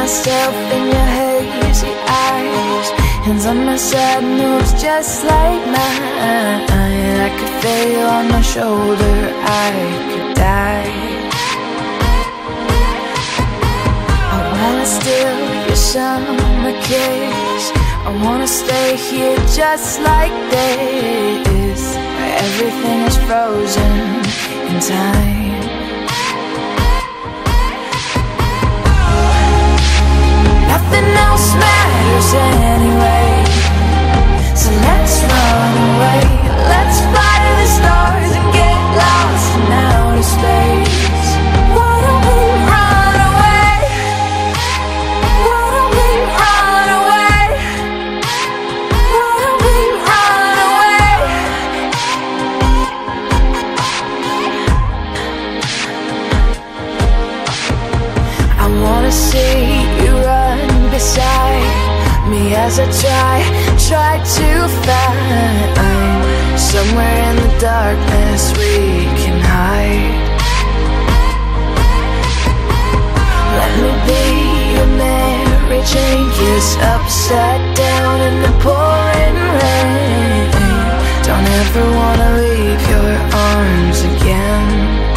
myself in your hazy eyes. Hands on my side, moves just like mine. I could feel on my shoulder, I could die. I wanna steal your summer kiss. I wanna stay here just like this, where everything is frozen in time. Nothing else matters anyway, so let's run away. Let's fly to the stars and get lost in outer space. Why don't we run away? Why don't we run away? Why don't we run away? I wanna see you run beside me as I try to find somewhere in the darkness we can hide. Let me be your Mary Jane, kiss upside down in the pouring rain. Don't ever wanna leave your arms again.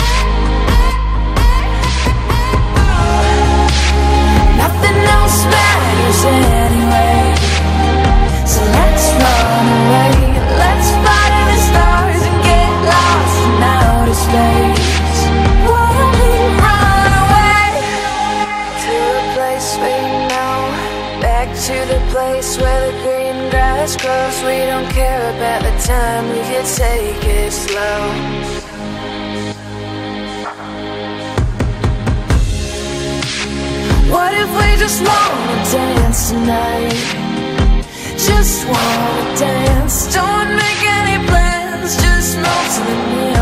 Nothing else matters anyway, so let's run away. Let's fly to the stars and get lost in outer space. Why don't we run away to a place we know, back to the place where the green grass grows. We don't care about the time, we can take it slow. What if we just wanna dance tonight? Just wanna dance, don't make any plans, just melt to the neon.